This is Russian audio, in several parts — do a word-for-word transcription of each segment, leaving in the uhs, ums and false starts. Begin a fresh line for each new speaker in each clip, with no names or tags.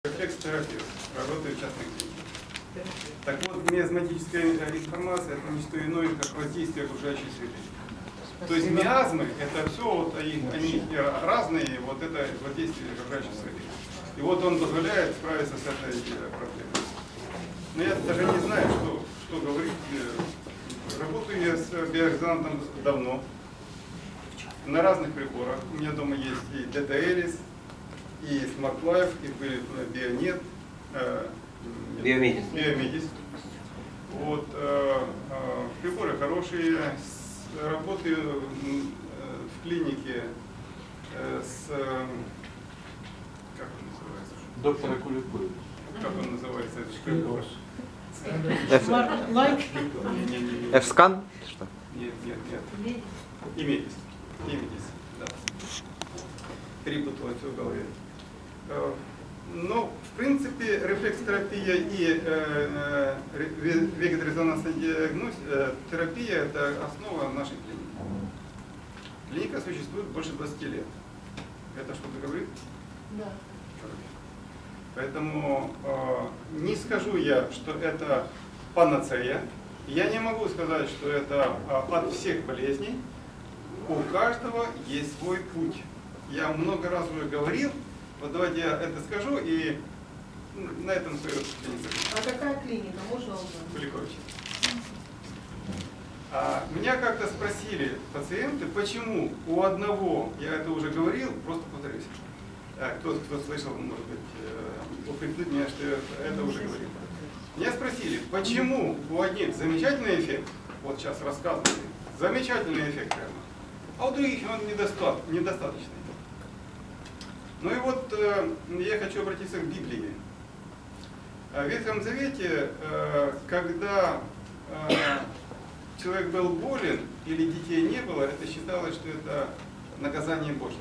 Рефлекс-терапевт, работаю в частной клинике. Так вот, миазматическая информация – это не что иное, как воздействие окружающей среды. То есть миазмы – это все, вот, они, они разные, вот это воздействие окружающей среды. И вот он позволяет справиться с этой проблемой. Но я даже не знаю, что, что говорить. Работаю я с биорезонансом давно, на разных приборах. У меня дома есть и ди ди Элис, и Smart Life, и Бионет,
Биомедис.
Биомедис. Вот, э, э, приборы хорошие. С, работаю в клинике э, с, как он называется?
Доктора Куликуева.
Как он называется? Это прибор.
F-скан? Что?
Нет, нет, нет. Имедис. Имедис, да. Перепуталось все в голове. Ну, в принципе, рефлекс-терапия и э, э, вегеторезонансная терапия – это основа нашей клиники. Клиника существует больше двадцати лет. Это что-то говорит?
Да.
Поэтому э, не скажу я, что это панацея. Я не могу сказать, что это э, от всех болезней. У каждого есть свой путь. Я много раз уже говорил. Вот давайте я это скажу и на этом свое выступление.
А какая клиника? Можно узнать?
Куликович. А, меня как-то спросили пациенты, почему у одного, я это уже говорил, просто повторюсь. А, кто, кто слышал, может быть, укрепит меня, что я это уже говорил. Меня спросили, почему у одних замечательный эффект, вот сейчас рассказывали, замечательный эффект прямо, а у других он недостат, недостаточный. Ну и вот э, я хочу обратиться к Библии. В Ветхом Завете, э, когда э, человек был болен или детей не было, это считалось, что это наказание Божье.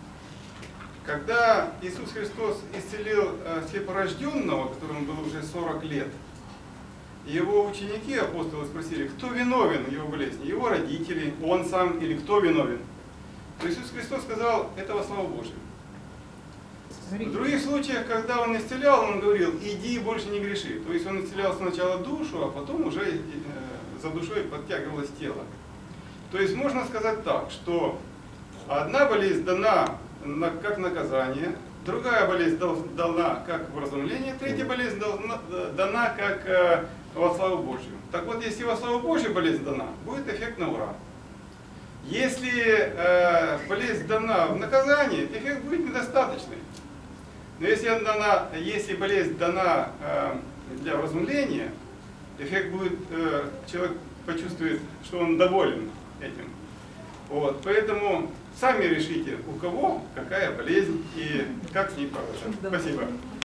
Когда Иисус Христос исцелил э, слепорожденного, которому было уже сорок лет, его ученики, апостолы, спросили, кто виновен в его болезни, его родители, он сам или кто виновен. То Иисус Христос сказал, это во славу Божию. В других случаях, когда он исцелял, он говорил, иди и больше не греши. То есть он исцелял сначала душу, а потом уже э, за душой подтягивалось тело. То есть можно сказать так, что одна болезнь дана на, как наказание, другая болезнь дана как вразумление, третья болезнь дана, дана как э, во славу Божью. Так вот, если во славу Божью болезнь дана, будет эффект на ура. Если э, болезнь дана в наказание, эффект будет недостаточный. Но если, дана, если болезнь дана э, для вразумления, эффект будет, э, человек почувствует, что он доволен этим. Вот, поэтому сами решите, у кого какая болезнь и как с ней бороться. Спасибо.